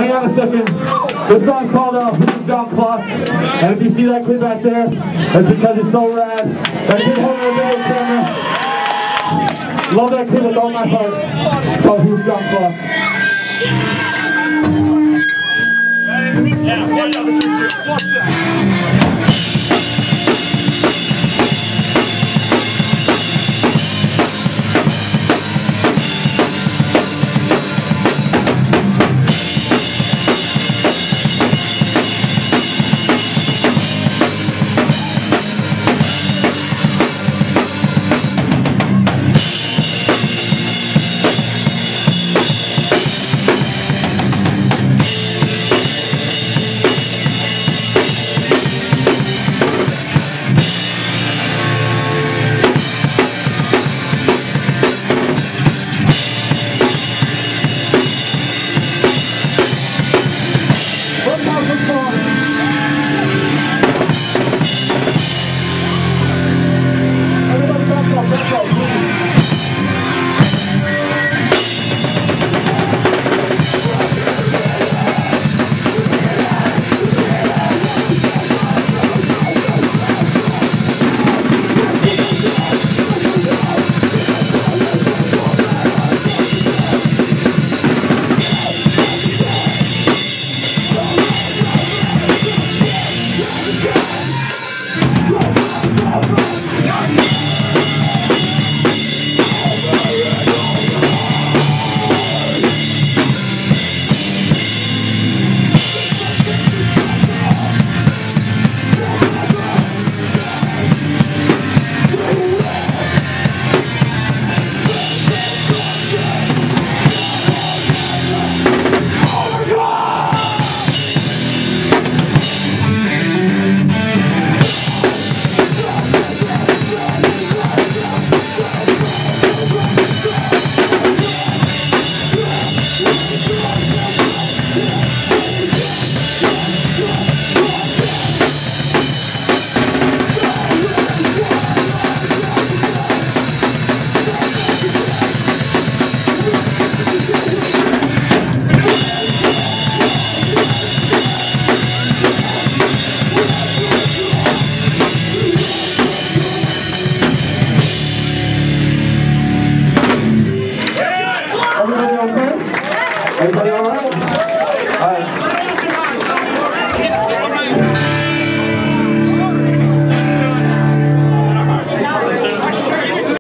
Hang on a second. This song's called Is John Klotz. And if you see that kid back there, that's because he's so rad. That kid holding a video camera. Love that kid with all my heart. It's called Is John Klotz. Yeah, watch out, watch that. Everybody all right?